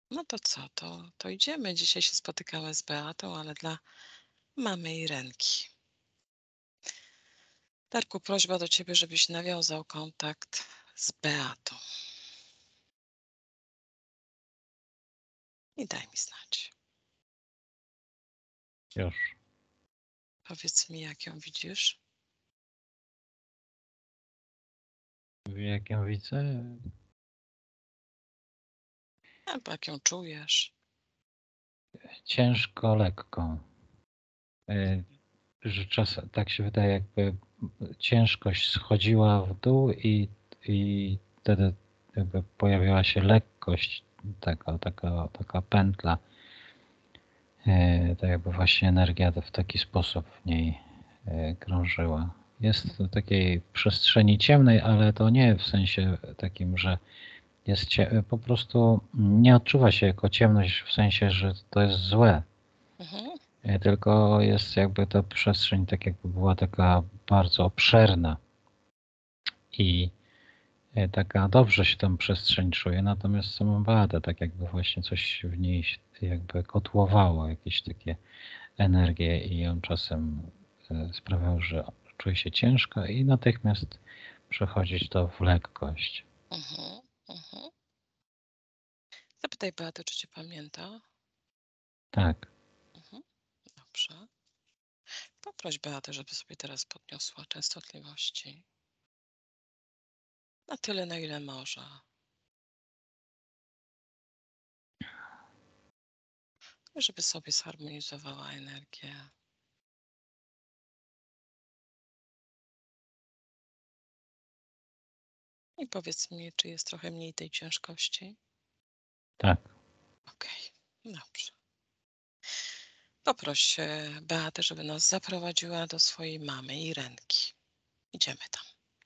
No to co? To idziemy. Dzisiaj się spotykamy z Beatą, ale dla mamy Irenki. Darku, prośba do ciebie, żebyś nawiązał kontakt z Beatą. I daj mi znać. Już. Powiedz mi, jak ją widzisz. Jak ją widzę? Albo jak ją czujesz. Ciężko, lekko. Że czasem tak się wydaje, jakby ciężkość schodziła w dół i wtedy jakby pojawiała się lekkość, taka pętla. Tak jakby właśnie energia w taki sposób w niej krążyła. Jest w takiej przestrzeni ciemnej, ale to nie w sensie takim, że jest po prostu nie odczuwa się jako ciemność w sensie, że to jest złe. Mhm. Tylko jest jakby ta przestrzeń tak jakby była taka bardzo obszerna i taka dobrze się tam przestrzeń czuje, natomiast samą Beatę tak jakby właśnie coś w niej jakby kotłowało, jakieś takie energie i on czasem sprawiał, że czuje się ciężko i natychmiast przechodzić to w lekkość. Mhm. Mhm. Zapytaj Beatę, czy cię pamięta. Tak, Mhm. Dobrze. Poproś Beatę, żeby sobie teraz podniosła częstotliwości. Na tyle, na ile może. Żeby sobie zharmonizowała energię. I powiedz mi, czy jest trochę mniej tej ciężkości? tak. Okej, dobrze. Poproś Beatę, żeby nas zaprowadziła do swojej mamy Irenki. Idziemy tam.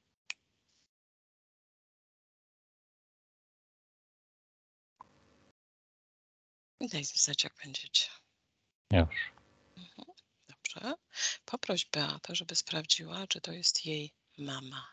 I daj znać, jak będziecie. Już. Mhm. Dobrze. Poproś Beatę, żeby sprawdziła, czy to jest jej mama.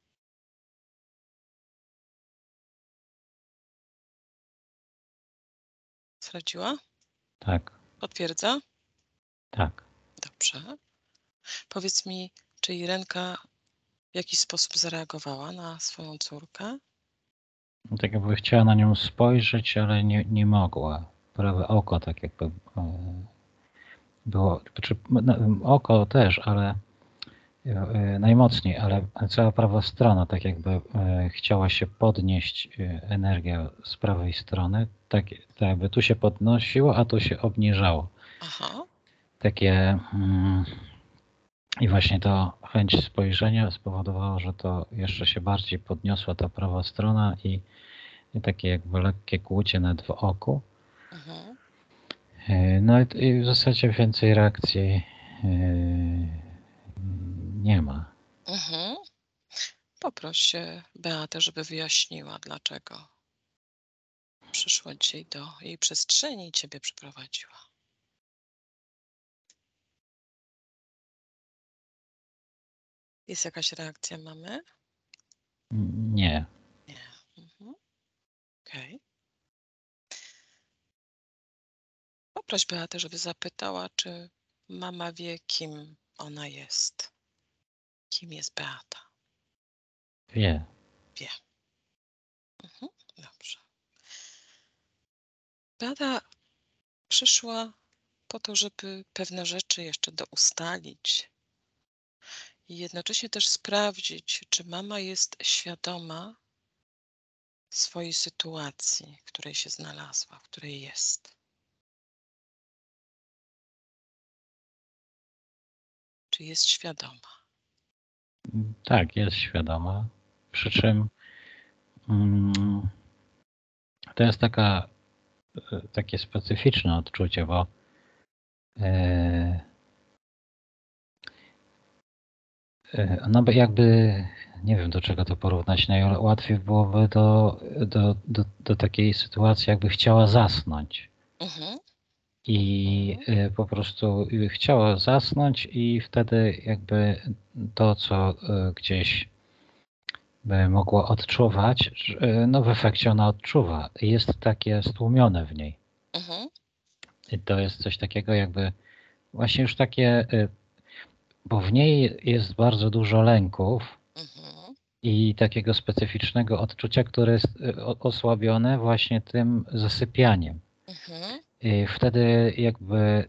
Sprawdziła? Tak, Potwierdza? tak. Dobrze. Powiedz mi, czy Irenka w jakiś sposób zareagowała na swoją córkę? Tak jakby chciała na nią spojrzeć, ale nie mogła. Prawe oko tak jakby było, znaczy oko też, ale najmocniej, ale cała prawa strona tak jakby chciała się podnieść energia z prawej strony, tak jakby tu się podnosiło, a tu się obniżało. Aha. Takie i właśnie ta chęć spojrzenia spowodowało, że to jeszcze się bardziej podniosła ta prawa strona i takie jakby lekkie kłucie nawet w oku. Mhm. No i w zasadzie więcej reakcji nie ma. Mhm. Poproś Beatę, żeby wyjaśniła, dlaczego przyszła dzisiaj do jej przestrzeni i ciebie przyprowadziła. Jest jakaś reakcja mamy? Nie. Nie. Mhm. Okej. Poproś Beatę, żeby zapytała, czy mama wie, kim ona jest. Kim jest Beata? Wie. Wie. Mhm. Dobrze. Beata przyszła po to, żeby pewne rzeczy jeszcze doustalić i jednocześnie też sprawdzić, czy mama jest świadoma swojej sytuacji, w której się znalazła, w której jest. Czy jest świadoma? Tak, jest świadoma. Przy czym to jest takie specyficzne odczucie, bo no by jakby, nie wiem do czego to porównać, najłatwiej byłoby do takiej sytuacji, jakby chciała zasnąć. Mhm. I po prostu chciała zasnąć i wtedy jakby to, co gdzieś by mogła odczuwać, no w efekcie ona odczuwa. Jest takie stłumione w niej. Mhm. I to jest coś takiego jakby właśnie już takie, bo w niej jest bardzo dużo lęków Mhm. i takiego specyficznego odczucia, które jest osłabione właśnie tym zasypianiem. Mhm. I wtedy jakby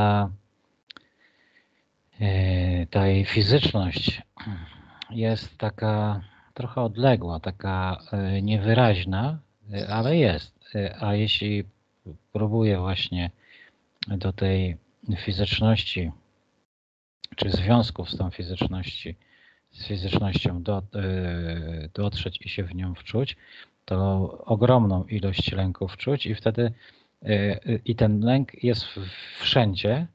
ta jej fizyczność jest taka trochę odległa, taka niewyraźna, ale Mhm. jest. A jeśli próbuje właśnie do tej fizyczności, czy związków z tą fizycznością dotrzeć i się w nią wczuć, to ogromną ilość lęków czuć i wtedy i ten lęk jest wszędzie,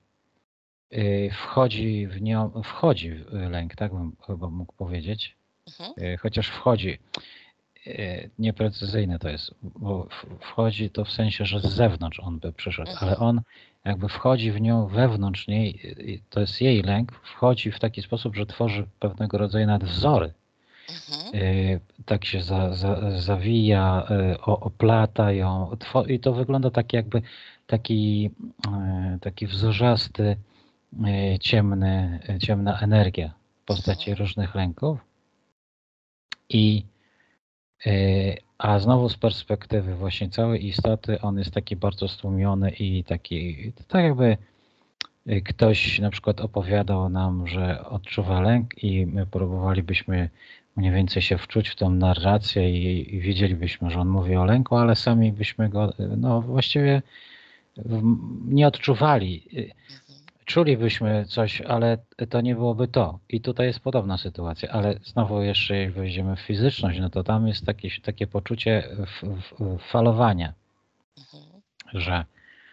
wchodzi w lęk, tak bym chyba mógł powiedzieć, Mhm. chociaż wchodzi, nieprecyzyjne to jest, bo wchodzi to w sensie, że z zewnątrz on by przyszedł, ale Mhm. on jakby wchodzi w nią wewnątrz niej, to jest jej lęk, wchodzi w taki sposób, że tworzy pewnego rodzaju nawet wzory. Mhm. Tak się zawija, oplata ją i to wygląda tak jakby taki wzorzasty, ciemna energia w postaci Mhm. różnych lęków. A znowu z perspektywy właśnie całej istoty on jest taki bardzo stłumiony i taki, tak jakby ktoś na przykład opowiadał nam, że odczuwa lęk i my próbowalibyśmy mniej więcej się wczuć w tą narrację i widzielibyśmy, że on mówi o lęku, ale sami byśmy go no właściwie nie odczuwali. Mhm. Czulibyśmy coś, ale to nie byłoby to. I tutaj jest podobna sytuacja, ale znowu jeszcze jak wejdziemy w fizyczność, no to tam jest takie poczucie falowania, Mhm. że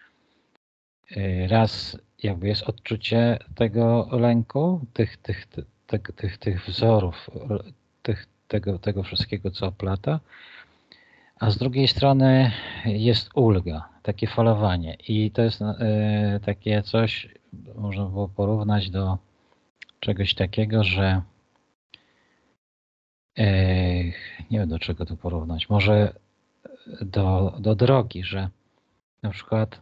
raz jakby jest odczucie tego lęku, tych wzorów, tego wszystkiego, co oplata, a z drugiej strony jest ulga, takie falowanie. I to jest takie coś, można było porównać do czegoś takiego, że nie wiem do czego to porównać, może do drogi, że na przykład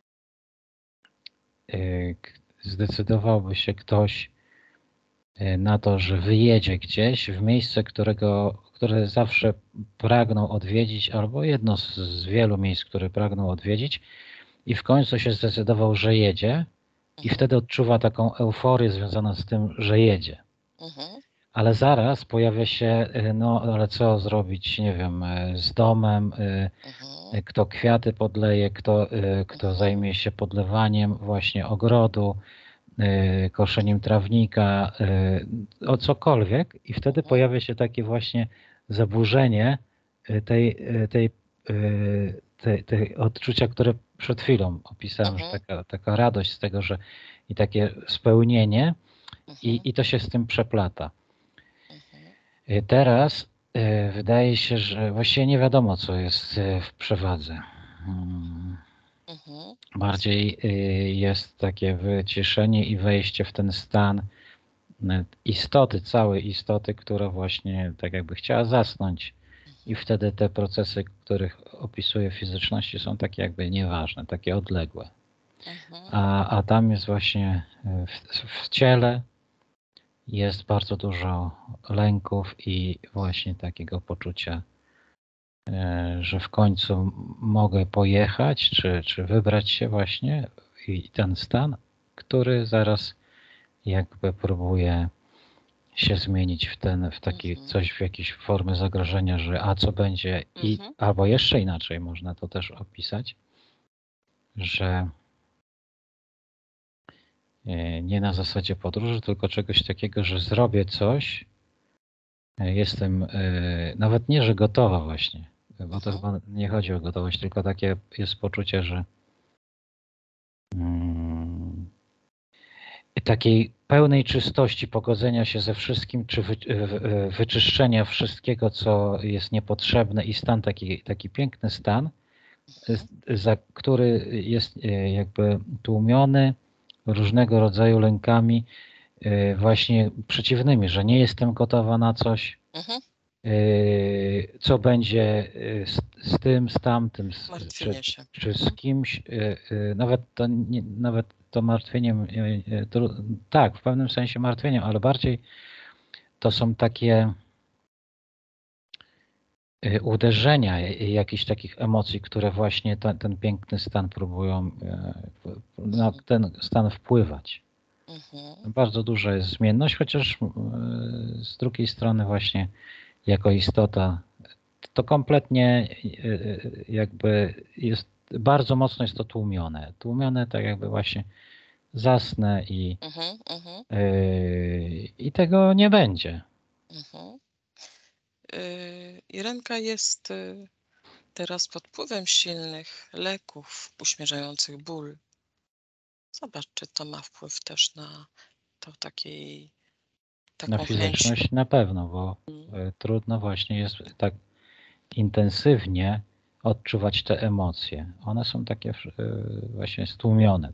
zdecydowałby się ktoś na to, że wyjedzie gdzieś w miejsce, które zawsze pragnął odwiedzić, albo jedno z wielu miejsc, które pragnął odwiedzić i w końcu się zdecydował, że jedzie i Mhm. wtedy odczuwa taką euforię związaną z tym, że jedzie. Mhm. Ale zaraz pojawia się, no ale co zrobić, nie wiem, z domem, Mhm. kto kwiaty podleje, kto Mhm. zajmie się podlewaniem właśnie ogrodu, koszeniem trawnika, o cokolwiek i wtedy Mhm. pojawia się takie właśnie zaburzenie tej odczucia, które przed chwilą opisałem, że Mhm. taka radość z tego, że i takie spełnienie Mhm. i to się z tym przeplata. Mhm. Teraz wydaje się, że właściwie nie wiadomo, co jest w przewadze. Hmm. Mhm. Bardziej jest takie wyciszenie i wejście w ten stan istoty, całej istoty, która właśnie tak jakby chciała zasnąć i Mhm. wtedy te procesy, których opisuje fizyczności są takie jakby nieważne, takie odległe. Mhm. A tam jest właśnie w ciele jest bardzo dużo lęków i właśnie takiego poczucia, że w końcu mogę pojechać, czy wybrać się właśnie i ten stan, który zaraz jakby próbuje się zmienić w taki Mhm. coś, w jakieś formy zagrożenia, że a co będzie Mhm. albo jeszcze inaczej można to też opisać, że nie na zasadzie podróży, tylko czegoś takiego, że zrobię coś, jestem nawet nie, że gotowa właśnie, bo to Mhm. chyba nie chodzi o gotowość, tylko takie jest poczucie, że mm, takiej pełnej czystości, pogodzenia się ze wszystkim, czy wyczyszczenia wszystkiego, co jest niepotrzebne i stan taki piękny stan, Mhm. który jest jakby tłumiony różnego rodzaju lękami właśnie przeciwnymi, że nie jestem gotowa na coś, Mhm. co będzie z tym, z tamtym, Martwienie się. czy z kimś, nawet to, nawet to martwieniem, tak, w pewnym sensie martwieniem, ale bardziej to są takie uderzenia jakichś takich emocji, które właśnie ten piękny stan próbują na ten stan wpływać. Bardzo duża jest zmienność, chociaż z drugiej strony właśnie jako istota to kompletnie jakby jest, bardzo mocno jest to tłumione. Tłumione tak jakby właśnie zasnę i tego nie będzie. Irenka jest teraz pod wpływem silnych leków uśmierzających ból. Zobacz, czy to ma wpływ też na to Na taką chęć. fizyczność na pewno, bo trudno właśnie jest tak intensywnie odczuwać te emocje. One są takie właśnie stłumione,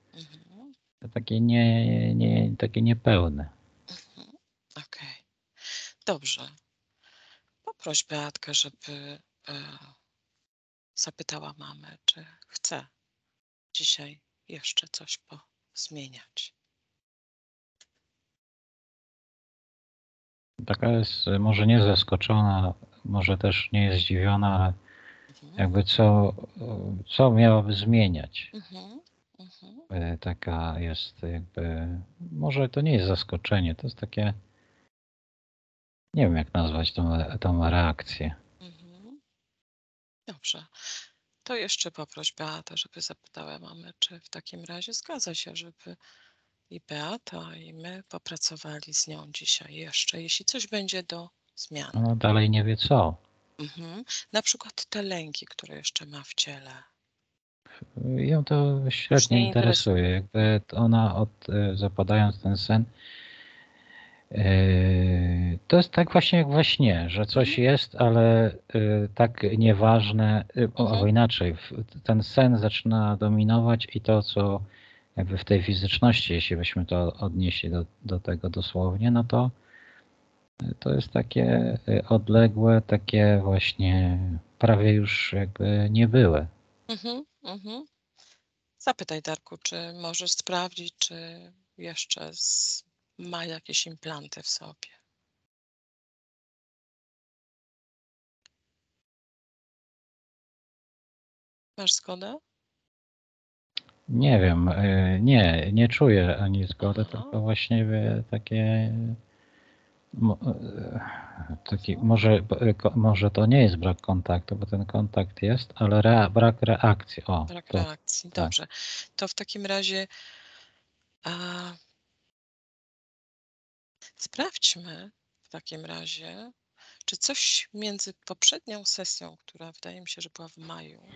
takie niepełne. Okej. Dobrze. Poproś Beatkę, żeby zapytała mamę, czy chce dzisiaj jeszcze coś pozmieniać. Taka jest może nie zaskoczona, może też nie jest zdziwiona, ale jakby co miałaby zmieniać. Taka jest jakby, może to nie jest zaskoczenie, to jest takie, nie wiem jak nazwać tą reakcję. Dobrze. To jeszcze poproś Beatę, żeby zapytała mamę, czy w takim razie zgadza się, żeby i Beata, i my popracowali z nią dzisiaj jeszcze, jeśli coś będzie do zmiany. No dalej nie wie co. Na przykład te lęki, które jeszcze ma w ciele. Ją to średnio interesuje. Jakby ona zapadając ten sen, to jest tak właśnie jak we śnie, że coś jest, ale tak nieważne, albo inaczej, ten sen zaczyna dominować i to, co jakby w tej fizyczności, jeśli byśmy to odnieśli do tego dosłownie, no to jest takie odległe, takie właśnie prawie już jakby niebyłe. Zapytaj, Darku, czy możesz sprawdzić, czy jeszcze ma jakieś implanty w sobie. Masz zgodę? Nie wiem, nie czuję ani zgody, tylko właśnie takie, może to nie jest brak kontaktu, bo ten kontakt jest, ale brak reakcji. Brak reakcji, tak. dobrze. To w takim razie sprawdźmy w takim razie, czy coś między poprzednią sesją, która wydaje mi się, że była w maju,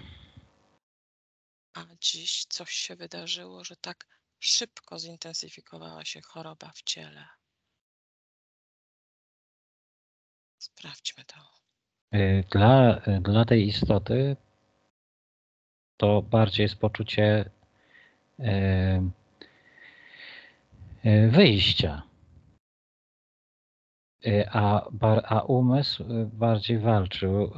a dziś coś się wydarzyło, że tak szybko zintensyfikowała się choroba w ciele. Sprawdźmy to. Dla tej istoty to bardziej jest poczucie wyjścia, a umysł bardziej walczył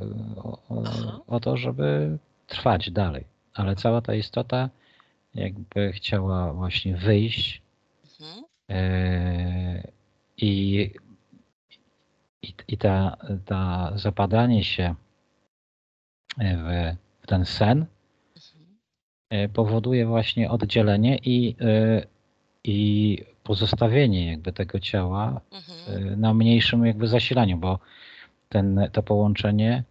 o to, żeby trwać dalej. Ale cała ta istota jakby chciała właśnie wyjść i ta zapadanie się w ten sen powoduje właśnie oddzielenie i pozostawienie jakby tego ciała na mniejszym jakby zasilaniu, bo to połączenie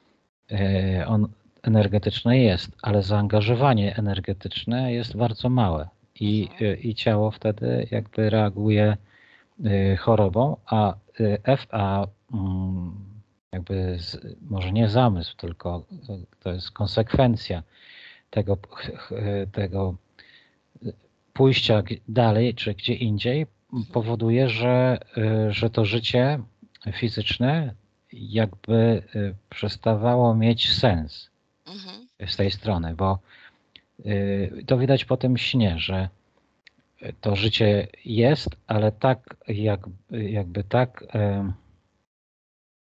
energetyczne jest, ale zaangażowanie energetyczne jest bardzo małe i ciało wtedy jakby reaguje chorobą, a jakby może nie zamysł, tylko to jest konsekwencja tego pójścia dalej czy gdzie indziej powoduje, że to życie fizyczne jakby przestawało mieć sens z tej strony, bo to widać po tym śnie, że to życie jest, ale tak jakby tak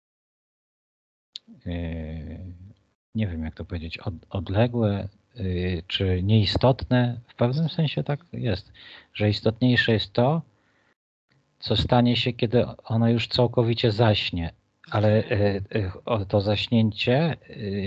nie wiem jak to powiedzieć, odległe czy nieistotne. W pewnym sensie tak jest, że istotniejsze jest to, co stanie się, kiedy ono już całkowicie zaśnie. Ale to zaśnięcie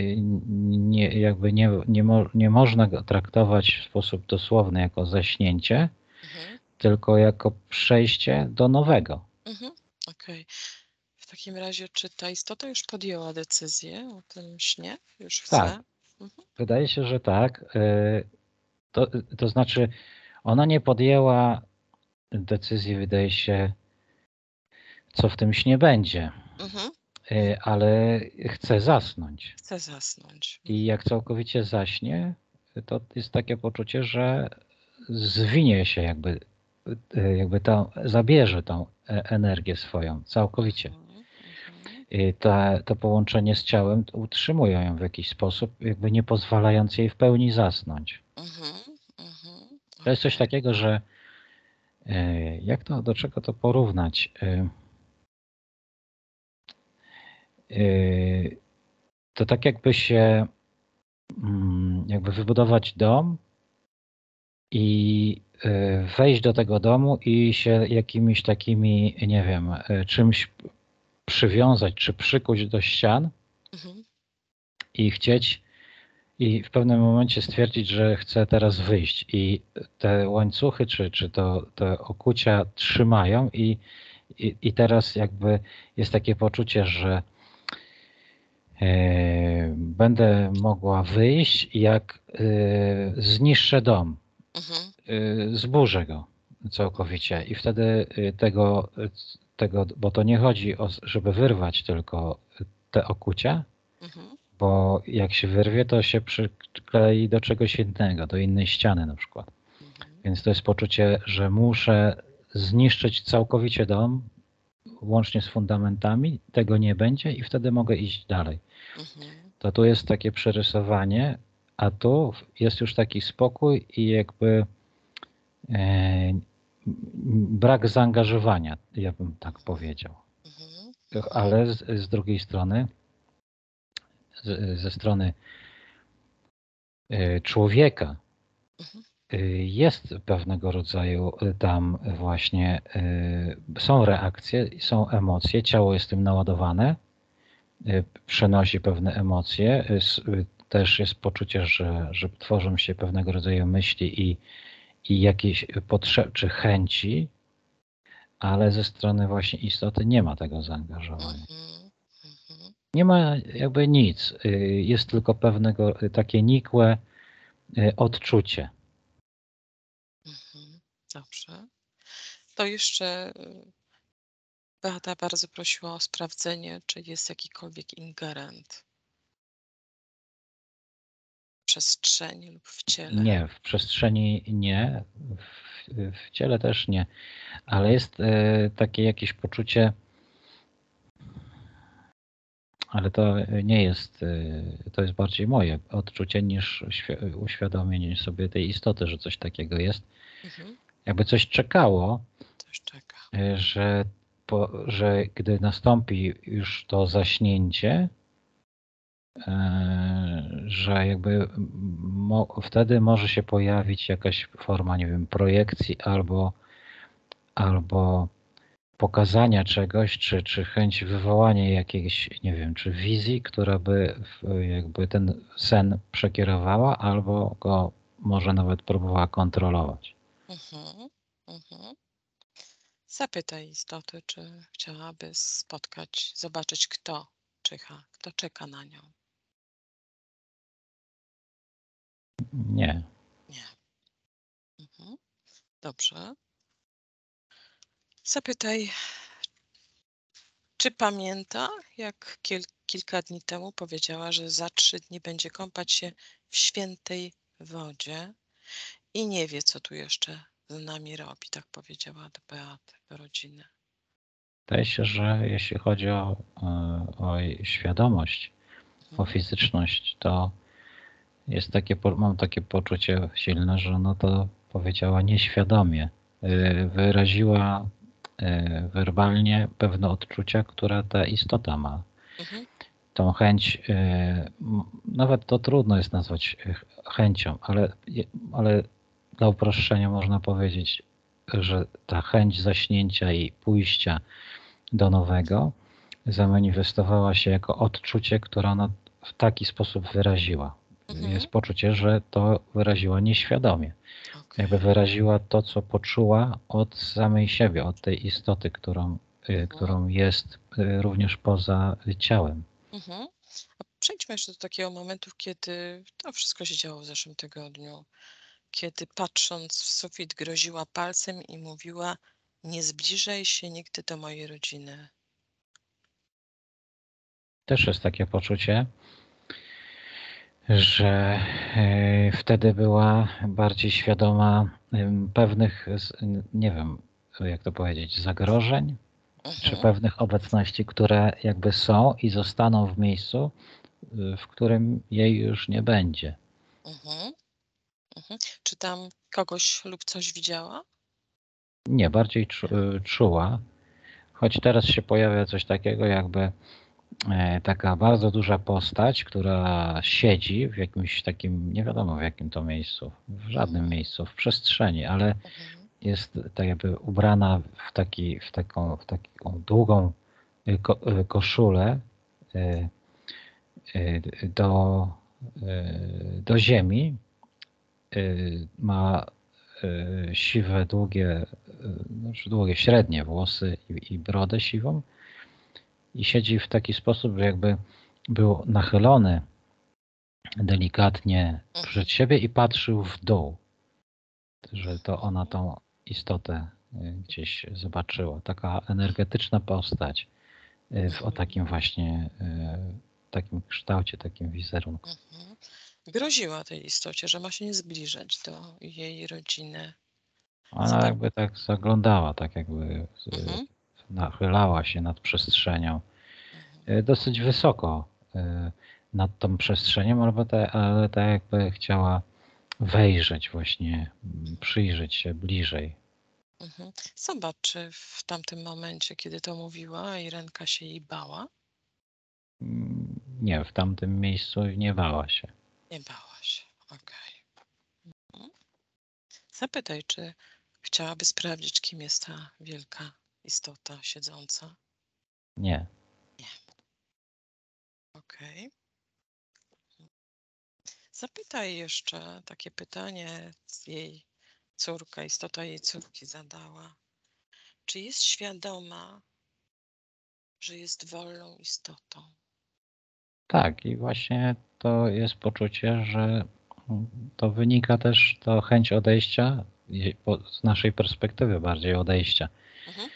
nie można go traktować w sposób dosłowny jako zaśnięcie, tylko jako przejście do nowego. Okej. W takim razie, czy ta istota już podjęła decyzję o tym śnie? Już chce? Tak. Wydaje się, że tak. To znaczy, ona nie podjęła decyzji, wydaje się, co w tym śnie będzie, ale chce zasnąć. Chce zasnąć. I jak całkowicie zaśnie, to jest takie poczucie, że zwinie się jakby zabierze tą energię swoją całkowicie. I to połączenie z ciałem utrzymują ją w jakiś sposób, jakby nie pozwalając jej w pełni zasnąć. To jest coś takiego, że do czego to porównać? To tak jakby się jakby wybudować dom i wejść do tego domu i się jakimiś takimi, nie wiem, czymś przywiązać czy przykuć do ścian i chcieć i w pewnym momencie stwierdzić, że chcę teraz wyjść i te łańcuchy czy te okucia trzymają i teraz jakby jest takie poczucie, że będę mogła wyjść, jak zniszczę dom, zburzę go całkowicie i wtedy tego, bo to nie chodzi o, żeby wyrwać tylko te okucia, bo jak się wyrwie, to się przyklei do czegoś innego, do innej ściany na przykład. Więc to jest poczucie, że muszę zniszczyć całkowicie dom, łącznie z fundamentami, tego nie będzie i wtedy mogę iść dalej. To tu jest takie przerysowanie, a tu jest już taki spokój i jakby brak zaangażowania, ja bym tak powiedział. Ale z drugiej strony, ze strony człowieka jest pewnego rodzaju tam właśnie są reakcje, są emocje, ciało jest tym naładowane, przenosi pewne emocje, też jest poczucie, że tworzą się pewnego rodzaju myśli i jakieś potrzeby czy chęci, ale ze strony właśnie istoty nie ma tego zaangażowania. Nie ma jakby nic, jest tylko pewnego takie nikłe odczucie. Dobrze. To jeszcze Beata bardzo prosiła o sprawdzenie, czy jest jakikolwiek ingerent w przestrzeni lub w ciele. Nie, w przestrzeni nie, w ciele też nie, ale jest takie jakieś poczucie, ale to nie jest, to jest bardziej moje odczucie niż uświadomienie sobie tej istoty, że coś takiego jest. Jakby coś czekało, Coś czeka. że gdy nastąpi już to zaśnięcie, że jakby wtedy może się pojawić jakaś forma, nie wiem, projekcji albo pokazania czegoś, czy chęć wywołania jakiejś, nie wiem, czy wizji, która by jakby ten sen przekierowała, albo go może nawet próbowała kontrolować. Zapytaj istoty, czy chciałaby spotkać, zobaczyć, kto czeka na nią. Nie. Nie. Dobrze. Zapytaj, czy pamięta, jak kilka dni temu powiedziała, że za 3 dni będzie kąpać się w świętej wodzie i nie wie, co tu jeszcze z nami robi, tak powiedziała do Beaty, do rodziny. Wydaje się, że jeśli chodzi o jej świadomość, o fizyczność, to jest mam takie poczucie silne, że ona to powiedziała nieświadomie. Wyraziła werbalnie pewne odczucia, które ta istota ma. tą chęć, nawet to trudno jest nazwać chęcią, ale dla uproszczenia można powiedzieć, że ta chęć zaśnięcia i pójścia do nowego zamanifestowała się jako odczucie, które ona w taki sposób wyraziła. Jest Mhm. poczucie, że to wyraziła nieświadomie. Jakby Okej. wyraziła to, co poczuła od samej siebie, od tej istoty, Mhm. którą jest również poza ciałem. Mhm. A przejdźmy jeszcze do takiego momentu, kiedy to wszystko się działo w zeszłym tygodniu, kiedy patrząc w sufit groziła palcem i mówiła: „Nie zbliżaj się nigdy do mojej rodziny”. Też jest takie poczucie, że wtedy była bardziej świadoma pewnych, nie wiem, jak to powiedzieć, zagrożeń, czy Mhm. pewnych obecności, które jakby są i zostaną w miejscu, w którym jej już nie będzie. Mhm. Mhm. Czy tam kogoś lub coś widziała? Nie, bardziej czuła, choć teraz się pojawia coś takiego, jakby taka bardzo duża postać, która siedzi w jakimś takim, nie wiadomo w jakim to miejscu, w żadnym Mhm. miejscu, w przestrzeni, ale Mhm. jest tak jakby ubrana w taką długą koszulę y, do, do ziemi. Ma siwe, znaczy długie, średnie włosy i brodę siwą i siedzi w taki sposób, że jakby był nachylony delikatnie przed Mhm. siebie i patrzył w dół, że to ona Mhm. tą istotę gdzieś zobaczyła. Taka energetyczna postać o Mhm. takim właśnie takim kształcie, takim wizerunku. Mhm. Groziła tej istocie, że ma się nie zbliżać do jej rodziny. Ona Zobacz. jakby tak zaglądała, tak jakby Mhm. nachylała się nad przestrzenią. Mhm. Dosyć wysoko nad tą przestrzenią, ale tak jakby chciała wejrzeć właśnie, przyjrzeć się bliżej. Mhm. Zobacz, czy w tamtym momencie, kiedy to mówiła, Irenka się jej bała? Nie, w tamtym miejscu nie bała się. Nie bała się. Okej. Mhm. Zapytaj, czy chciałaby sprawdzić, kim jest ta wielka istota siedząca. Nie. Nie. Okej. Zapytaj jeszcze takie pytanie jej córka, istota jej córki zadała. Czy jest świadoma, że jest wolną istotą? Tak, i właśnie to jest poczucie, że to wynika też, to chęć odejścia, z naszej perspektywy bardziej odejścia, Mhm.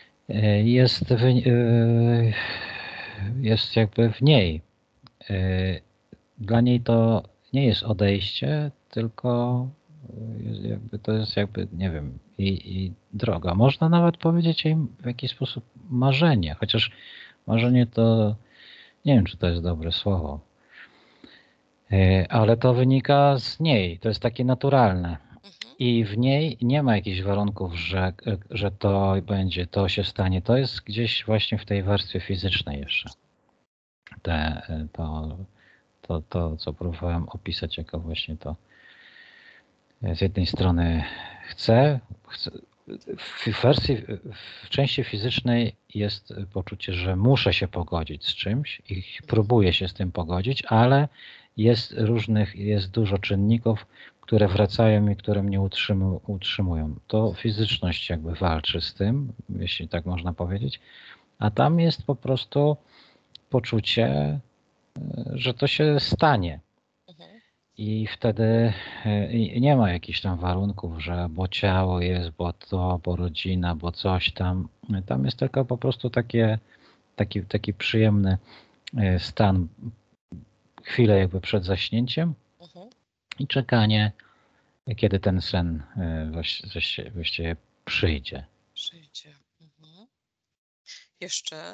jest jakby w niej. Dla niej to nie jest odejście, tylko to jest jakby, nie wiem, i droga. Można nawet powiedzieć jej w jakiś sposób marzenie, chociaż marzenie to, nie wiem, czy to jest dobre słowo, ale to wynika z niej, to jest takie naturalne. Mhm. I w niej nie ma jakichś warunków, że to będzie, to się stanie. To jest gdzieś właśnie w tej warstwie fizycznej jeszcze. Te, co próbowałem opisać jako właśnie to. Z jednej strony chcę w części fizycznej jest poczucie, że muszę się pogodzić z czymś i Mhm. próbuję się z tym pogodzić, ale jest dużo czynników, które wracają i które mnie utrzymują. To fizyczność jakby walczy z tym, jeśli tak można powiedzieć, a tam jest po prostu poczucie, że to się stanie. Mhm. I wtedy nie ma jakichś tam warunków, że bo ciało jest, bo to, bo rodzina, bo coś tam. Tam jest tylko po prostu taki przyjemny stan, chwilę jakby przed zaśnięciem Mhm. i czekanie, kiedy ten sen właściwie przyjdzie. Przyjdzie. Mhm. Jeszcze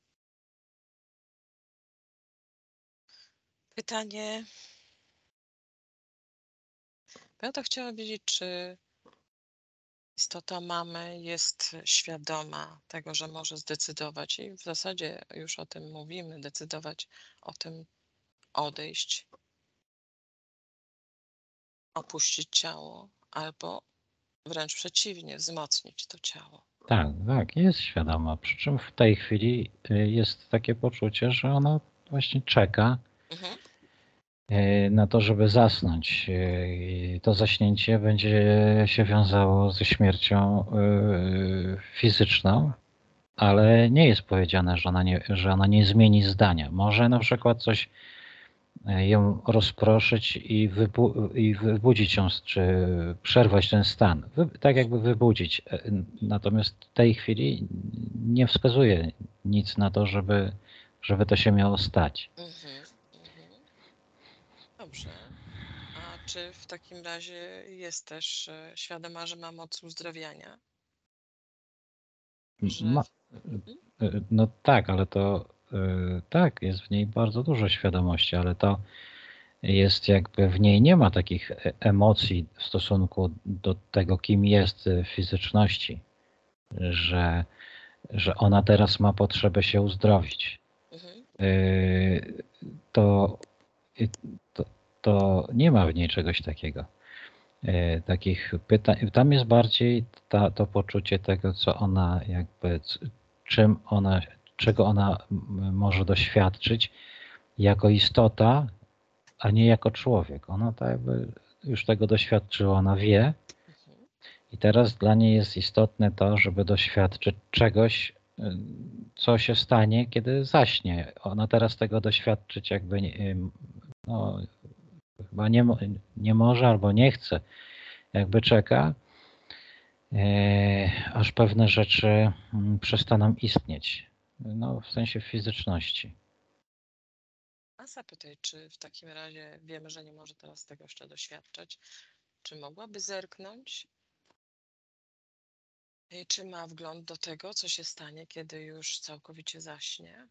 pytanie. Beata chciała wiedzieć, czy istota mamy jest świadoma tego, że może zdecydować i w zasadzie już o tym mówimy, decydować o tym odejść, opuścić ciało albo wręcz przeciwnie, wzmocnić to ciało. Tak, tak, jest świadoma. Przy czym w tej chwili jest takie poczucie, że ona właśnie czeka Mhm. na to, żeby zasnąć. I to zaśnięcie będzie się wiązało ze śmiercią fizyczną, ale nie jest powiedziane, że ona nie zmieni zdania. Może na przykład coś ją rozproszyć i wybudzić ją, czy przerwać ten stan. Tak jakby wybudzić. Natomiast w tej chwili nie wskazuje nic na to, żeby to się miało stać. Mhm. Dobrze. A czy w takim razie jest też świadoma, że ma moc uzdrawiania? Że... Ma, no tak, ale to tak, jest w niej bardzo dużo świadomości, ale to jest jakby w niej nie ma takich emocji w stosunku do tego, kim jest w fizyczności, że ona teraz ma potrzebę się uzdrowić. Mhm. To, to nie ma w niej czegoś takiego. Takich pytań. Tam jest bardziej to poczucie tego, co ona jakby, czego ona może doświadczyć jako istota, a nie jako człowiek. Ona tak jakby już tego doświadczyła, ona wie Mhm. i teraz dla niej jest istotne to, żeby doświadczyć czegoś, co się stanie, kiedy zaśnie. Ona teraz tego doświadczyć jakby no, chyba nie może albo nie chce. Jakby czeka, aż pewne rzeczy przestaną istnieć. No, w sensie fizyczności. A zapytaj, czy w takim razie wiemy, że nie może teraz tego jeszcze doświadczać, czy mogłaby zerknąć? I czy ma wgląd do tego, co się stanie, kiedy już całkowicie zaśnie?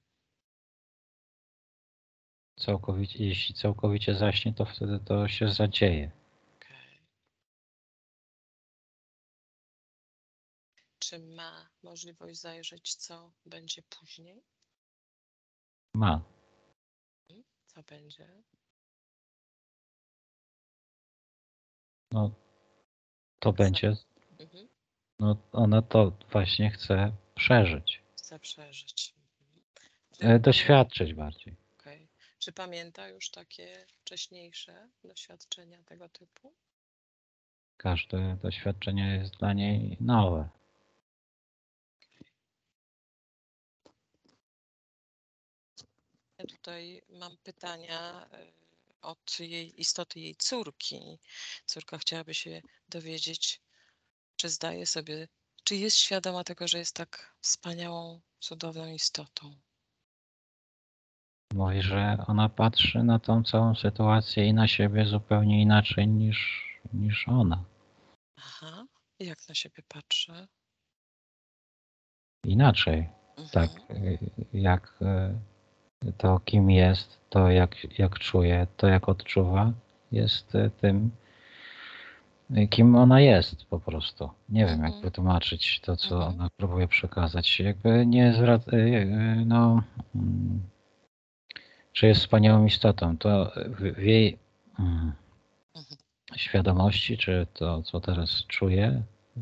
Jeśli całkowicie zaśnie, to wtedy to się zadzieje. Okay. Czy ma możliwość zajrzeć, co będzie później? Ma. Co będzie? No, to będzie. Mhm. No, ona to właśnie chce przeżyć. Chce przeżyć. Czy Doświadczyć bardziej. okay. Czy pamięta już takie wcześniejsze doświadczenia tego typu? Każde doświadczenie jest dla niej nowe. Ja tutaj mam pytania od jej istoty, jej córki. Córka chciałaby się dowiedzieć, czy zdaje sobie, czy jest świadoma tego, że jest tak wspaniałą, cudowną istotą. Mówi, że ona patrzy na tą całą sytuację i na siebie zupełnie inaczej niż ona. Aha, jak na siebie patrzy? Inaczej. Tak, Mhm. jak to, kim jest, to jak czuje, to jak odczuwa, jest tym, kim ona jest po prostu. Nie wiem, jak Mhm. wytłumaczyć to, co Mhm. ona próbuje przekazać. Jakby nie zwraca, no, czy jest wspaniałą istotą, to w jej Mhm. świadomości, czy to, co teraz czuje,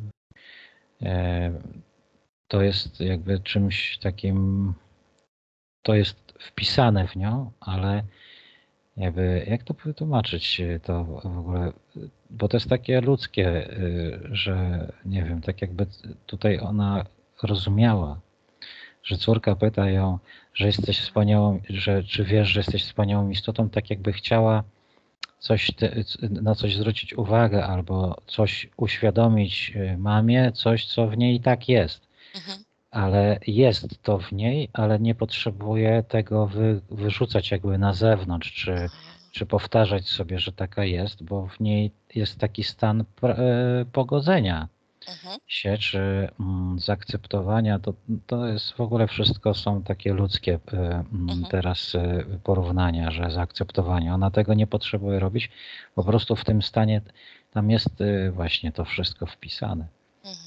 to jest jakby czymś takim, to jest wpisane w nią, ale jakby, jak to wytłumaczyć to w ogóle, bo to jest takie ludzkie, że nie wiem, tak jakby tutaj ona rozumiała, że córka pyta ją, że jesteś wspaniałą, że czy wiesz, że jesteś wspaniałą istotą, tak jakby chciała na coś zwrócić uwagę albo coś uświadomić mamie, coś, co w niej i tak jest. Mhm. Ale jest to w niej, ale nie potrzebuje tego wyrzucać jakby na zewnątrz, czy powtarzać sobie, że taka jest, bo w niej jest taki stan pogodzenia Mhm. się, czy zaakceptowania. To jest w ogóle wszystko są takie ludzkie Mhm. teraz porównania, że zaakceptowanie. Ona tego nie potrzebuje robić, po prostu w tym stanie tam jest właśnie to wszystko wpisane.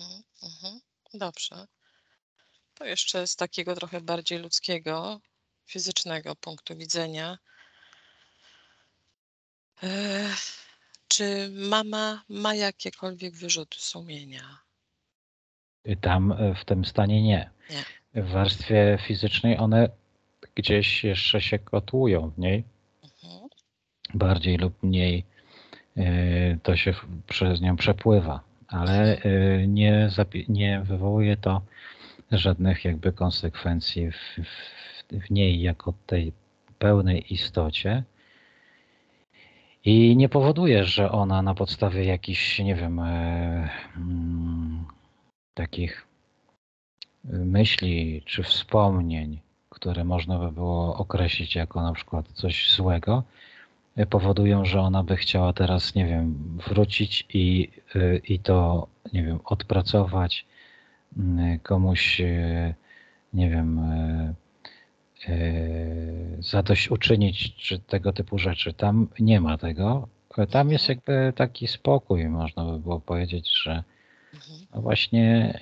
Dobrze. To jeszcze z takiego trochę bardziej ludzkiego, fizycznego punktu widzenia. Czy mama ma jakiekolwiek wyrzuty sumienia? Tam w tym stanie nie. Nie. W warstwie fizycznej one gdzieś jeszcze się kotłują w niej, Mhm. bardziej lub mniej to się przez nią przepływa, ale nie wywołuje to żadnych jakby konsekwencji w niej jako tej pełnej istocie i nie powoduje, że ona na podstawie jakichś, nie wiem, takich myśli czy wspomnień, które można by było określić jako na przykład coś złego, powodują, że ona by chciała teraz, nie wiem, wrócić i to, nie wiem, odpracować, komuś, nie wiem, zadośćuczynić, czy tego typu rzeczy. Tam nie ma tego. Tam jest jakby taki spokój, można by było powiedzieć, że no właśnie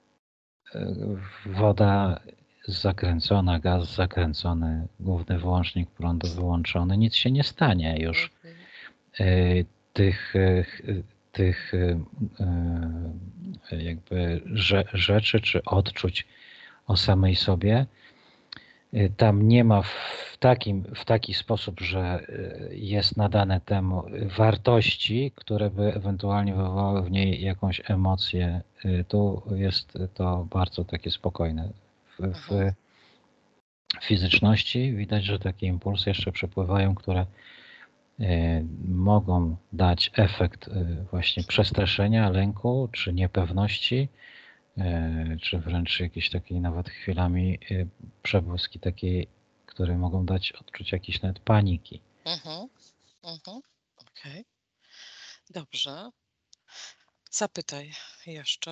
woda zakręcona, gaz zakręcony, główny wyłącznik prądu wyłączony, nic się nie stanie już. Tych, jakby rzeczy czy odczuć o samej sobie tam nie ma w taki sposób, że jest nadane temu wartości, które by ewentualnie wywołały w niej jakąś emocję. Tu jest to bardzo takie spokojne. W fizyczności widać, że takie impulsy jeszcze przepływają, które mogą dać efekt właśnie przestraszenia, lęku czy niepewności, czy wręcz jakiejś takiej nawet chwilami przebłyski takiej, które mogą dać odczucie jakiejś nawet paniki. Okej. Dobrze. Zapytaj jeszcze,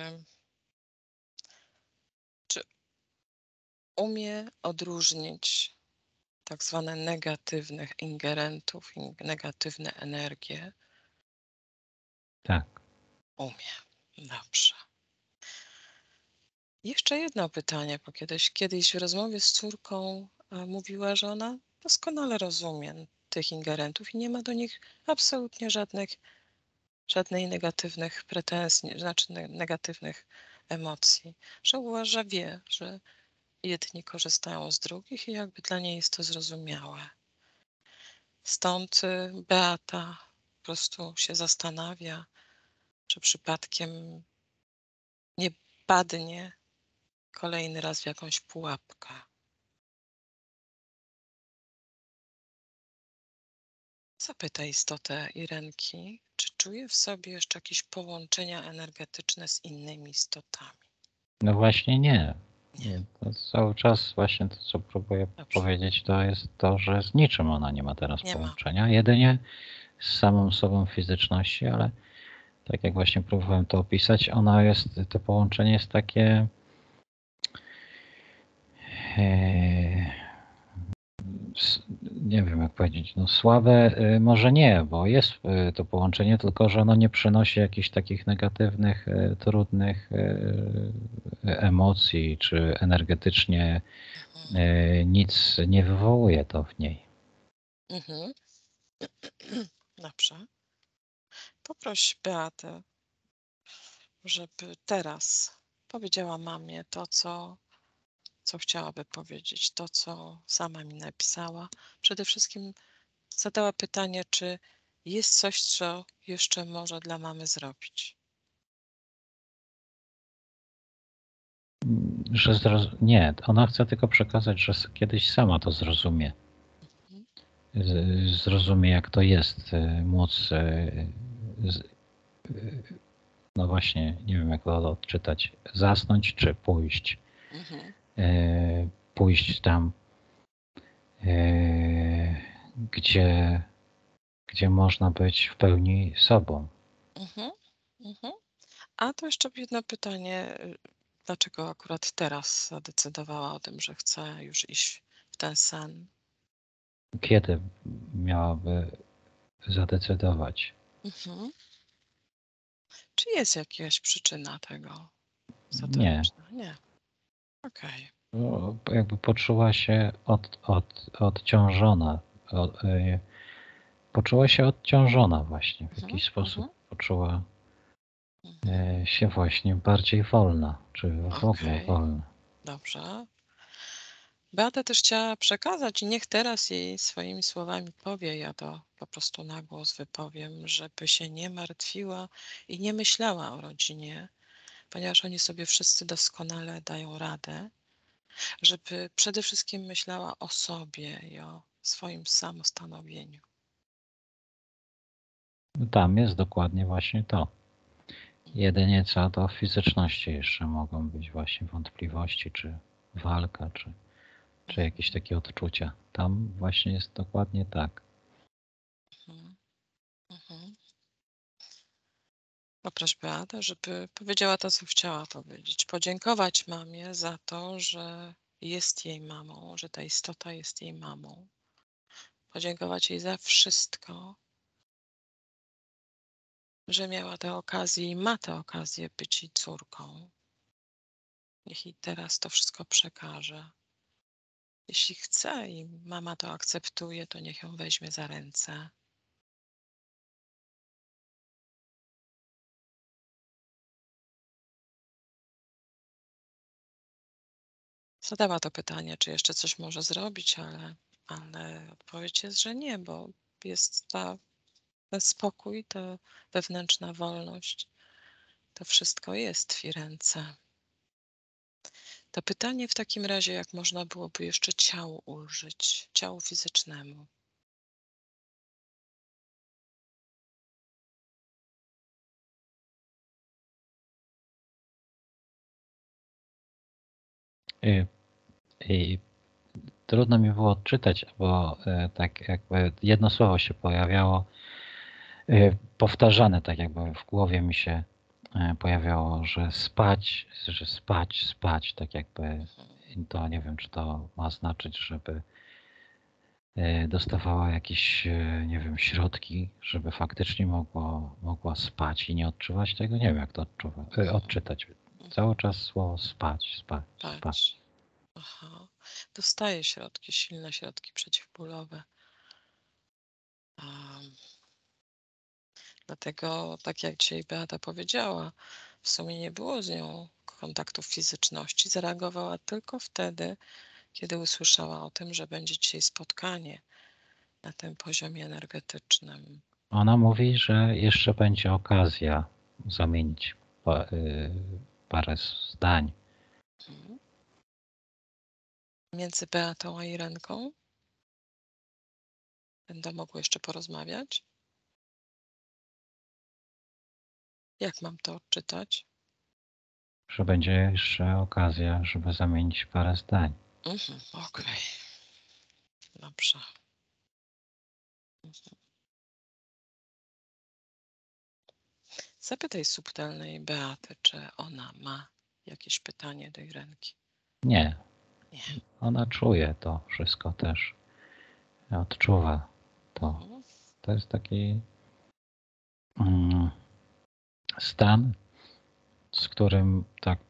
czy umie odróżnić tak zwane negatywnych ingerentów, negatywne energie? Tak. Umie. Dobrze. Jeszcze jedno pytanie, bo kiedyś w rozmowie z córką mówiła, że ona doskonale rozumie tych ingerentów i nie ma do nich absolutnie żadnej negatywnych pretensji, znaczy negatywnych emocji, że uważa, wie, że jedni korzystają z drugich i jakby dla niej jest to zrozumiałe. Stąd Beata po prostu się zastanawia, czy przypadkiem nie padnie kolejny raz w jakąś pułapkę. Zapytaj istotę Irenki, czy czuje w sobie jeszcze jakieś połączenia energetyczne z innymi istotami. No właśnie nie. Nie. To cały czas właśnie to, co próbuję Dobrze. powiedzieć, to jest to, że z niczym ona nie ma teraz Nie ma. połączenia. Jedynie z samą sobą fizyczności, ale tak jak właśnie próbowałem to opisać, to połączenie jest takie nie wiem jak powiedzieć, no słabe może nie, bo jest to połączenie, tylko że ono nie przynosi jakichś takich negatywnych, trudnych emocji, czy energetycznie nic nie wywołuje to w niej. Dobrze. Poproś Beatę, żeby teraz powiedziała mamie to, co chciałaby powiedzieć, to, co sama mi napisała. Przede wszystkim zadała pytanie, czy jest coś, co jeszcze może dla mamy zrobić. Nie, ona chce tylko przekazać, że kiedyś sama to zrozumie. Zrozumie, jak to jest móc, no właśnie, nie wiem jak to odczytać, zasnąć czy pójść. Pójść tam, gdzie można być w pełni sobą. A to jeszcze jedno pytanie. Dlaczego akurat teraz zadecydowała o tym, że chce już iść w ten sen? Kiedy miałaby zadecydować? Czy jest jakaś przyczyna tego? Nie. ezoteryczna? Nie. Okej. Jakby poczuła się odciążona. Poczuła się odciążona właśnie. W jakiś sposób poczuła się właśnie bardziej wolna, czy w ogóle Okej. wolna. Dobrze. Beata też chciała przekazać i niech teraz jej swoimi słowami powie, ja to po prostu na głos wypowiem, żeby się nie martwiła i nie myślała o rodzinie, ponieważ oni sobie wszyscy doskonale dają radę, żeby przede wszystkim myślała o sobie i o swoim samostanowieniu. Tam jest dokładnie właśnie to. Jedynie co do fizyczności jeszcze mogą być właśnie wątpliwości, czy walka, czy jakieś takie odczucia. Tam właśnie jest dokładnie tak. Mhm. Mhm. Poproś Beatę, żeby powiedziała to, co chciała powiedzieć. Podziękować mamie za to, że jest jej mamą, że ta istota jest jej mamą. Podziękować jej za wszystko, że miała tę okazję i ma tę okazję być jej córką. Niech jej teraz to wszystko przekaże. Jeśli chce i mama to akceptuje, to niech ją weźmie za ręce. Zadała to pytanie, czy jeszcze coś może zrobić, ale odpowiedź jest, że nie, bo jest ten spokój, ta wewnętrzna wolność. To wszystko jest w jej ręce. To pytanie w takim razie, jak można byłoby jeszcze ciału ulżyć, ciału fizycznemu. I, i trudno mi było odczytać, bo tak jakby jedno słowo się pojawiało, powtarzane, tak jakby w głowie mi się pojawiało, że spać, tak jakby to nie wiem, czy to ma znaczyć, żeby dostawała jakieś, nie wiem, środki, żeby faktycznie mogła spać i nie odczuwać tego. Nie wiem, jak to odczytać. Cały czas słowo spać. Patrz. Aha. Dostaje środki, silne środki przeciwbólowe. Dlatego, tak jak dzisiaj Beata powiedziała, w sumie nie było z nią kontaktów fizyczności. Zareagowała tylko wtedy, kiedy usłyszała o tym, że będzie dzisiaj spotkanie na tym poziomie energetycznym. Ona mówi, że jeszcze będzie okazja zamienić parę zdań. Między Beatą a Irenką będą mogły jeszcze porozmawiać. Jak mam to odczytać? Że będzie jeszcze okazja, żeby zamienić parę zdań. Okej. Dobrze. Zapytaj subtelnej Beaty, czy ona ma jakieś pytanie do Irenki. Nie. Nie. Ona czuje to wszystko też. Odczuwa to. To jest taki stan, z którym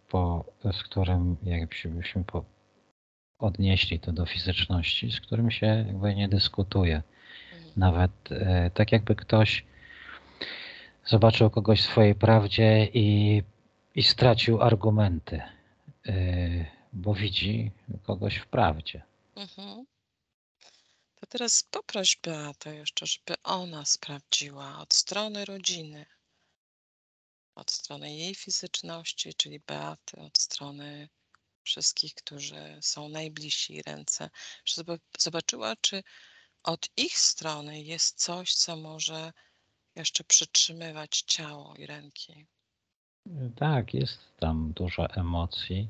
jakbyśmy odnieśli to do fizyczności, z którym się jakby nie dyskutuje. Nawet tak jakby ktoś zobaczył kogoś w swojej prawdzie i stracił argumenty, bo widzi kogoś w prawdzie. To teraz poproś Beatę jeszcze, żeby ona sprawdziła od strony rodziny, od strony jej fizyczności, czyli Beaty, od strony wszystkich, którzy są najbliżsi jej ręce, żeby zobaczyła, czy od ich strony jest coś, co może jeszcze przytrzymywać ciało i ręki. Tak, jest tam dużo emocji,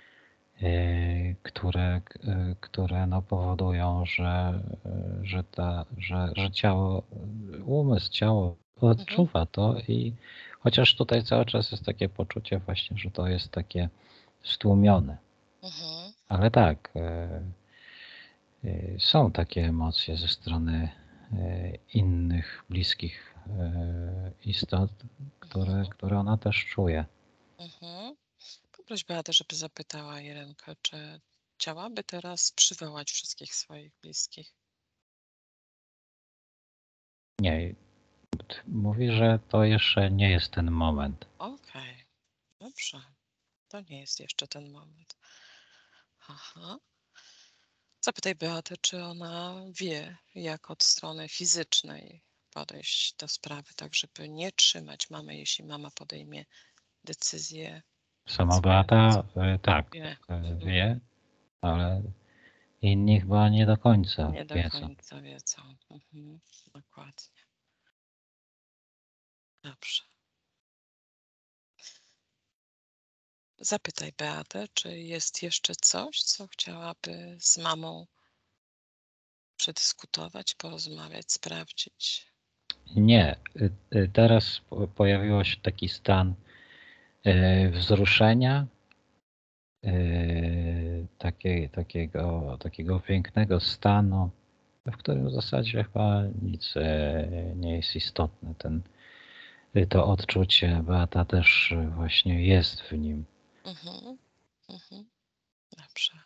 które no powodują, że ciało, ciało odczuwa to i chociaż tutaj cały czas jest takie poczucie właśnie, że to jest takie stłumione. Ale tak, są takie emocje ze strony innych bliskich istot, które ona też czuje. Poproś Beatę, żeby zapytała Irenkę, czy chciałaby teraz przywołać wszystkich swoich bliskich. Nie, mówi, że to jeszcze nie jest ten moment. Okej, dobrze. To nie jest jeszcze ten moment. Aha. Zapytaj Beatę, czy ona wie, jak od strony fizycznej podejść do sprawy, tak żeby nie trzymać mamy, jeśli mama podejmie decyzję Sama swoją. Beata tak Wie. wie, ale inni chyba nie do końca Nie do wiedzą. końca wiedzą. Dokładnie. Dobrze. Zapytaj Beatę, czy jest jeszcze coś, co chciałaby z mamą przedyskutować, porozmawiać, sprawdzić. Nie, teraz pojawił się taki stan wzruszenia, takiego pięknego stanu, w którym w zasadzie chyba nic nie jest istotne. To odczucie, Beata też właśnie jest w nim. Mhm. Dobrze.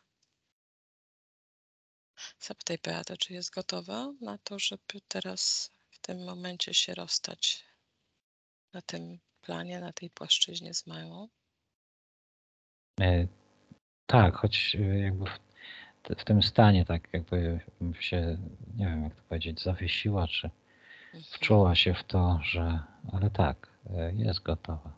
Zapytaj Beatę, czy jest gotowa na to, żeby teraz w tym momencie się rozstać na tym planie, na tej płaszczyźnie z mamą. Tak, choć jakby w tym stanie tak jakby się, nie wiem jak to powiedzieć, zawiesiła, czy wczuła się w to, że, ale tak, jest gotowa.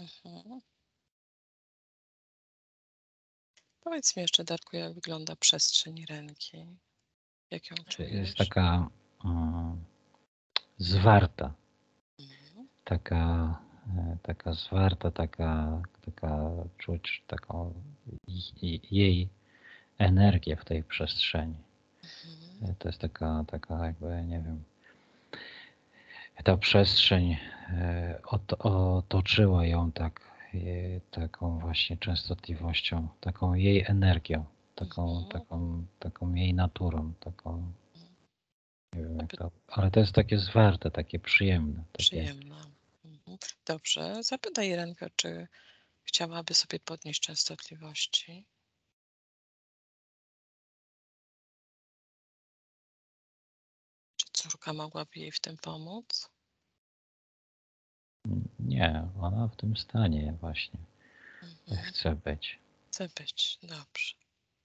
Powiedz mi jeszcze, Darku, jak wygląda przestrzeń ręki? Jak ją Jest czujesz? taka zwarta, taka zwarta, taka czuć taką jej energię w tej przestrzeni. To jest taka jakby, nie wiem, ta przestrzeń otoczyła ją taką właśnie częstotliwością, taką jej energią, taką jej naturą, taką, nie wiem jak to, ale to jest takie zwarte, takie przyjemne. Przyjemna. Dobrze. Zapytaj Irenkę, czy chciałaby sobie podnieść częstotliwości. Czy córka mogłaby jej w tym pomóc? Nie, ona w tym stanie właśnie chce być. Chce być. Dobrze.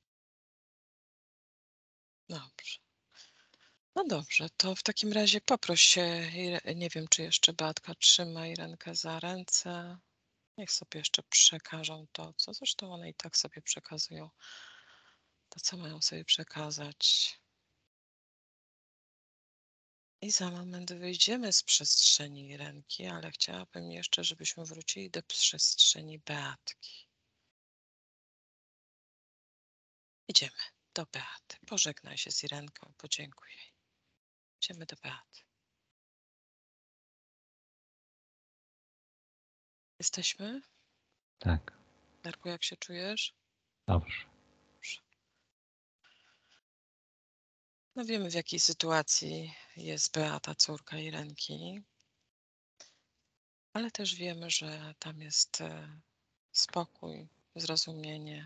Dobrze. No dobrze, to w takim razie poproś się, nie wiem, czy jeszcze Beatka trzyma Irenkę za ręce. Niech sobie jeszcze przekażą to, co zresztą one i tak sobie przekazują. To, co mają sobie przekazać. I za moment wyjdziemy z przestrzeni Irenki, ale chciałabym jeszcze, żebyśmy wrócili do przestrzeni Beatki. Idziemy do Beaty. Pożegnaj się z Irenką, podziękuj jej. Idziemy do Beaty. Jesteśmy? Tak, Darku, jak się czujesz? dobrze. Dobrze. No wiemy, w jakiej sytuacji jest Beata, córka Irenki, ale też wiemy, że tam jest spokój, zrozumienie.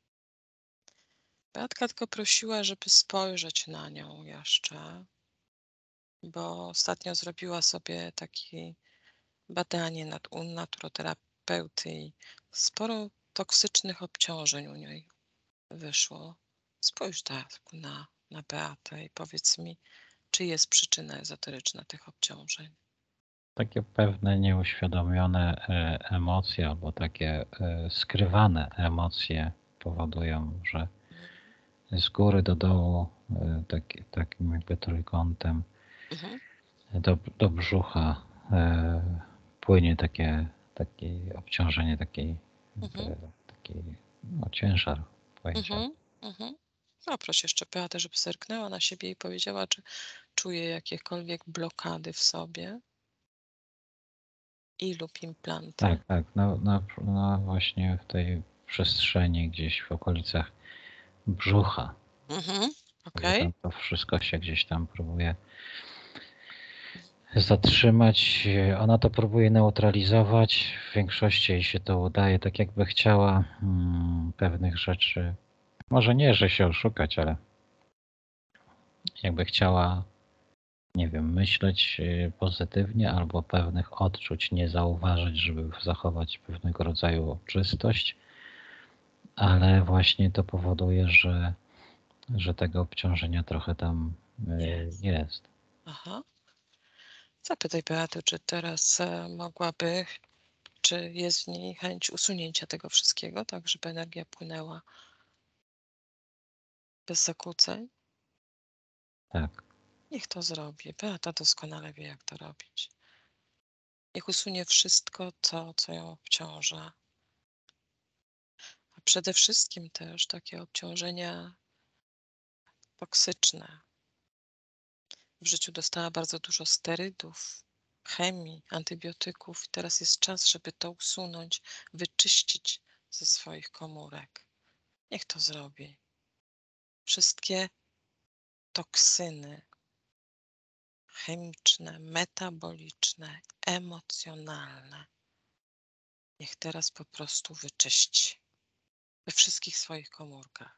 Beatka tylko prosiła, żeby spojrzeć na nią jeszcze, bo ostatnio zrobiła sobie takie badanie u naturoterapeuty i sporo toksycznych obciążeń u niej wyszło. Spójrz tak na Beatę i powiedz mi, czy jest przyczyna ezoteryczna tych obciążeń. Takie pewne nieuświadomione emocje albo takie skrywane emocje powodują, że z góry do dołu takim jakby trójkątem do brzucha płynie takie obciążenie, taki ciężar pojęcia. Proszę jeszcze Beatę, żeby zerknęła na siebie i powiedziała, czy czuje jakiekolwiek blokady w sobie i lub implanty. Tak, no właśnie w tej przestrzeni gdzieś w okolicach brzucha. Okej. To wszystko się gdzieś tam próbuje zatrzymać. Ona to próbuje neutralizować. W większości jej się to udaje, tak jakby chciała pewnych rzeczy, może nie, że się oszukać, ale jakby chciała, nie wiem, myśleć pozytywnie albo pewnych odczuć nie zauważyć, żeby zachować pewnego rodzaju czystość, ale właśnie to powoduje, że tego obciążenia trochę tam Jest. jest. Aha. Zapytaj Beaty, czy teraz mogłaby, czy jest w niej chęć usunięcia tego wszystkiego, tak żeby energia płynęła bez zakłóceń? Tak, Niech to zrobi. Beata doskonale wie, jak to robić. Niech usunie wszystko to, co ją obciąża. A przede wszystkim też takie obciążenia toksyczne. W życiu dostała bardzo dużo sterydów, chemii, antybiotyków i teraz jest czas, żeby to usunąć, wyczyścić ze swoich komórek. Niech to zrobi. Wszystkie toksyny chemiczne, metaboliczne, emocjonalne. Niech teraz po prostu wyczyści we wszystkich swoich komórkach.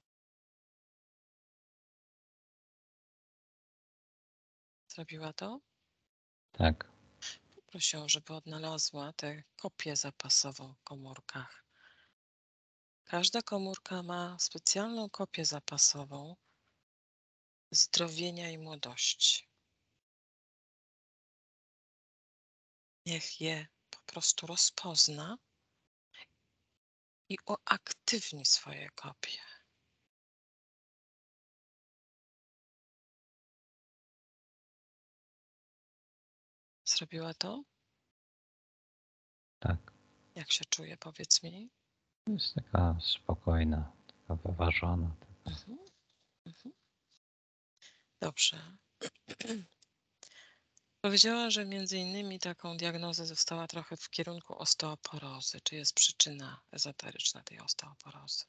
Zrobiła to? tak, Poproś ją, żeby odnalazła tę kopię zapasową w komórkach. Każda komórka ma specjalną kopię zapasową zdrowienia i młodości. Niech je po prostu rozpozna i uaktywni swoje kopie. Zrobiła to? tak. Jak się czuje, powiedz mi? Jest taka spokojna, taka wyważona. Taka. Mhm, mhm. Dobrze. Powiedziała, że między innymi taką diagnozę została trochę w kierunku osteoporozy. Czy jest przyczyna ezoteryczna tej osteoporozy?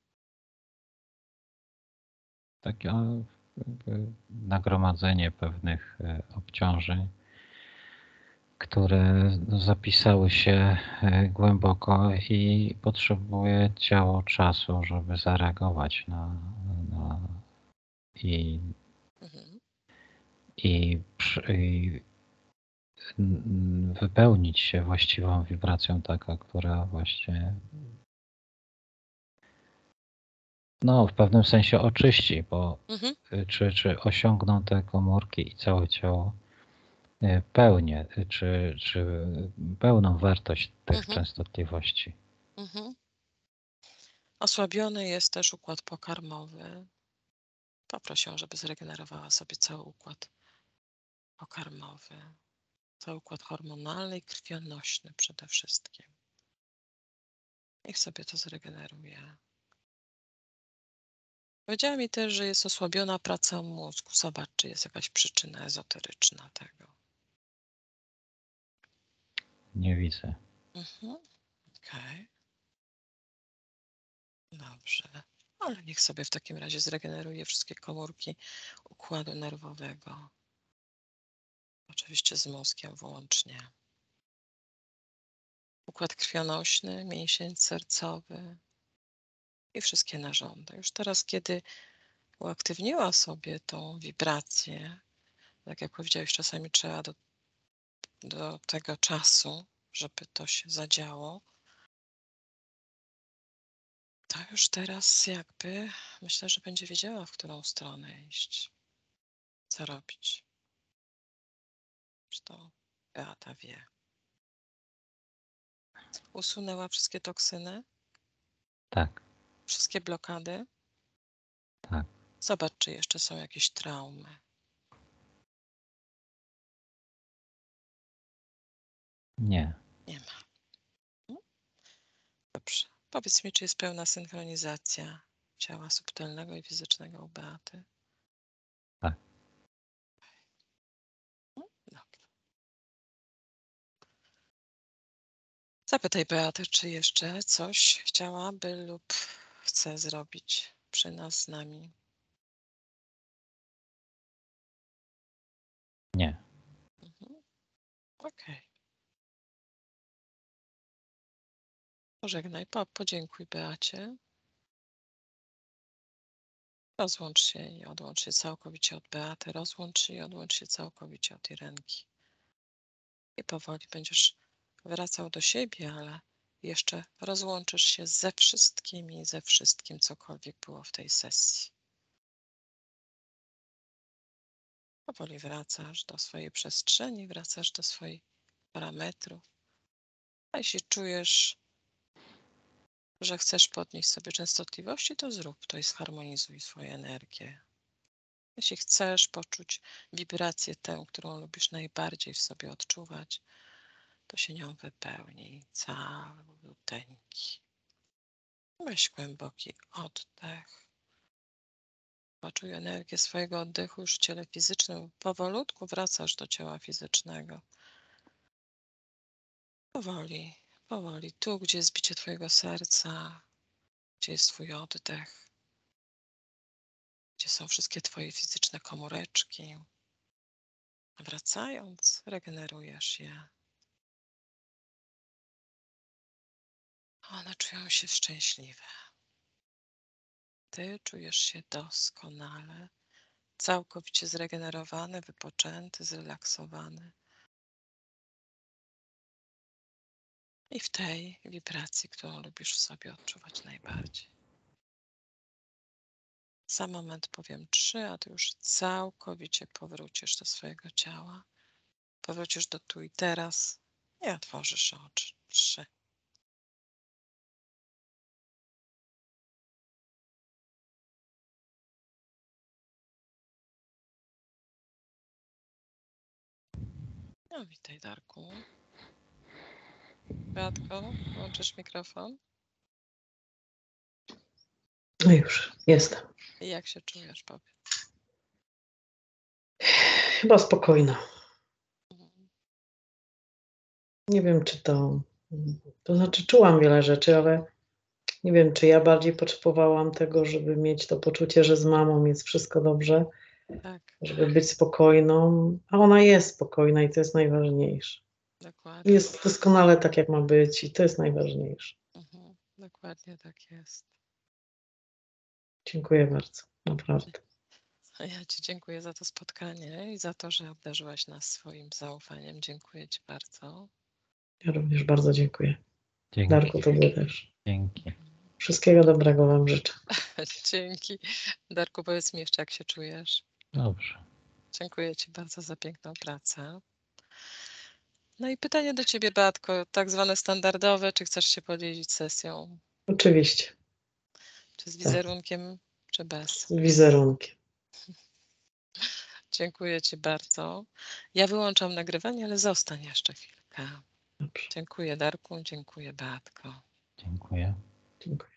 Takie jakby nagromadzenie pewnych obciążeń, które zapisały się głęboko i potrzebuje ciało czasu, żeby zareagować na i, Mhm, i wypełnić się właściwą wibracją taka, która właśnie no, w pewnym sensie oczyści, bo mhm, czy osiągną te komórki i całe ciało pełnię, czy pełną wartość tych mhm, częstotliwości. mhm. Osłabiony jest też układ pokarmowy. Poproś ją, żeby zregenerowała sobie cały układ pokarmowy, cały układ hormonalny i krwionośny przede wszystkim. Niech sobie to zregeneruje. Powiedziała mi też, że jest osłabiona praca mózgu. Zobacz, czy jest jakaś przyczyna ezoteryczna tego. Nie widzę. Mhm. Okej, dobrze. Ale niech sobie w takim razie zregeneruje wszystkie komórki układu nerwowego. Oczywiście z mózgiem włącznie. Układ krwionośny, mięsień sercowy i wszystkie narządy. Już teraz, kiedy uaktywniła sobie tą wibrację, tak jak powiedziałeś, czasami trzeba do tego czasu, żeby to się zadziało, to już teraz jakby myślę, że będzie wiedziała, w którą stronę iść, co robić. Że to Beata wie. Usunęła wszystkie toksyny, Tak, wszystkie blokady. tak. Zobacz, czy jeszcze są jakieś traumy. Nie. Nie ma. Mhm. Dobrze. Powiedz mi, czy jest pełna synchronizacja ciała subtelnego i fizycznego u Beaty? Tak. Dobrze. Zapytaj Beatę, czy jeszcze coś chciałaby lub chce zrobić przy nas z nami. Nie. Mhm. Okej. Pożegnaj, podziękuj Beacie. Rozłącz się i odłącz się całkowicie od Beaty. Rozłącz się i odłącz się całkowicie od Irenki. I powoli będziesz wracał do siebie, ale jeszcze rozłączysz się ze wszystkimi, ze wszystkim, cokolwiek było w tej sesji. Powoli wracasz do swojej przestrzeni, wracasz do swoich parametrów. A jeśli czujesz, że chcesz podnieść sobie częstotliwości, to zrób to i zharmonizuj swoją energię. Jeśli chcesz poczuć wibrację tę, którą lubisz najbardziej w sobie odczuwać, to się nią wypełnij caluteńki. Weź głęboki oddech. Poczuj energię swojego oddechu już w ciele fizycznym. Powolutku wracasz do ciała fizycznego. Powoli, powoli. Tu, gdzie jest bicie twojego serca, gdzie jest twój oddech, gdzie są wszystkie twoje fizyczne komóreczki. Wracając, regenerujesz je. One czują się szczęśliwe. Ty czujesz się doskonale, całkowicie zregenerowany, wypoczęty, zrelaksowany. I w tej wibracji, którą lubisz w sobie odczuwać najbardziej. Za moment powiem 3, a ty już całkowicie powrócisz do swojego ciała. Powrócisz do tu i teraz i otworzysz oczy. 3. No witaj, Darku. Beatko, włączysz mikrofon? No już, jestem. I jak się czujesz, powiedz? Chyba spokojna. Mhm. Nie wiem, czy to znaczy czułam wiele rzeczy, ale nie wiem, czy ja bardziej potrzebowałam tego, żeby mieć to poczucie, że z mamą jest wszystko dobrze, Tak, żeby być spokojną, a ona jest spokojna i to jest najważniejsze. dokładnie. Jest doskonale tak, jak ma być i to jest najważniejsze. Dokładnie tak jest. Dziękuję bardzo, naprawdę. Ja Ci dziękuję za to spotkanie i za to, że obdarzyłaś nas swoim zaufaniem. Dziękuję Ci bardzo. Ja również bardzo dziękuję. Dzięki. Darku, tobie też. Dzięki. Wszystkiego dobrego wam życzę. Dzięki. Darku, powiedz mi jeszcze, jak się czujesz. Dobrze. Dziękuję Ci bardzo za piękną pracę. No i pytanie do Ciebie, Beatko, tak zwane standardowe, czy chcesz się podzielić sesją? Oczywiście, Czy z tak. wizerunkiem, czy bez? Z wizerunkiem. Dziękuję Ci bardzo. Ja wyłączam nagrywanie, ale zostań jeszcze chwilkę. Dobrze, Dziękuję, Darku, dziękuję, Beatko. Dziękuję. dziękuję.